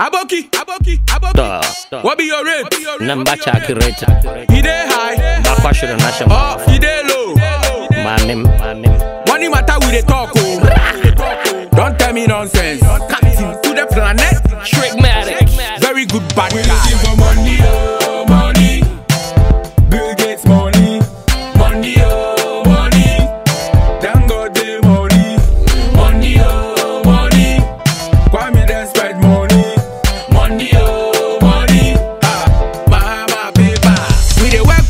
Aboki. What be your rate? Number check rate. He dey high. Bakwashiro national. Oh, he dey low. Manim. Money matter we dey talk oh. Don't tell me nonsense. Captain to the planet. Trigmatic. Very good bad We guy. looking for money, oh money. Bill Gates money, money, oh money. Dangote money, money, oh money. Kwame despite money, money, oh money. Mama paper. We dey work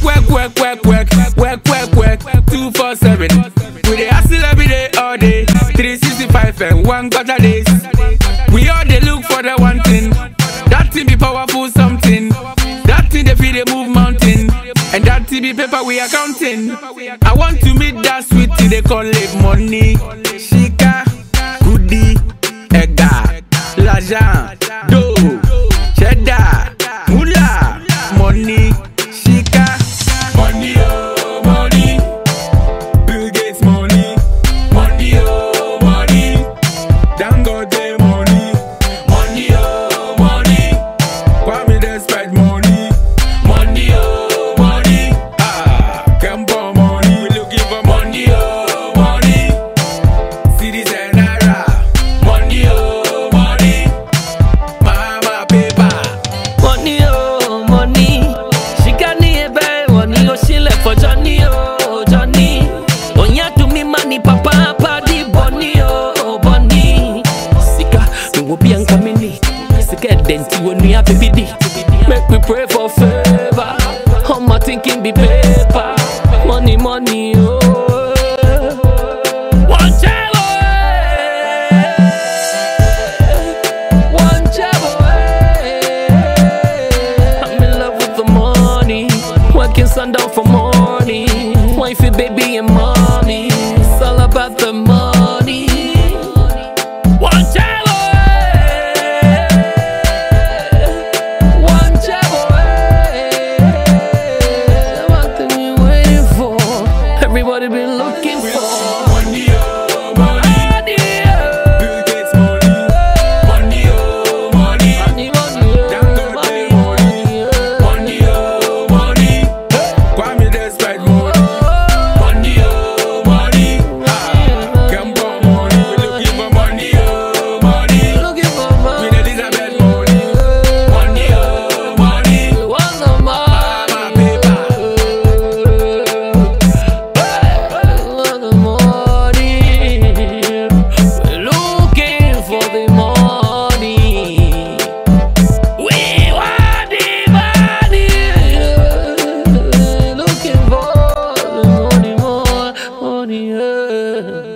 247. We dey hustle every day all day. 365 and 1 quarter days. We all dey look for the one thing. That thing be powerful something. That thing dey fit dey move mountain. And that thing be paper we accounting. I want to meet that sweetie they call it money. Shika, goody, ega, l'argent, dough, cheddar, moolah, money, shika. Money, oh money. Bill Gates money, money, oh money. Dangote money, money, oh money. Kwame despite money, money, oh money. Kempo money, we looking for money, oh money. Cities and naira, money, oh money. Mama paper. Money, oh, money. She got me a bad money, oh, she left for Johnny, oh, Johnny. Onya to me money, papa, party, bunny, oh, bunny. Sika, me will be uncoming. Sika, denti, when we have a BD. Make me pray for favor. How my thinking be paper. Money, money, oh. One child, one child. I'm in love with the money. Working sundown for money. Wifey, baby, and mommy. It's all about the money. One child, one child. What thing you waiting for? Everybody been looking for. Money, oh money. Bill Gates money, money, oh money. Dangote money, money, oh money. Kwame despite money, money, oh money. Kempo money, we looking for money, oh money. Queen Elizabeth money, money, oh money. Mama paper. Yeah.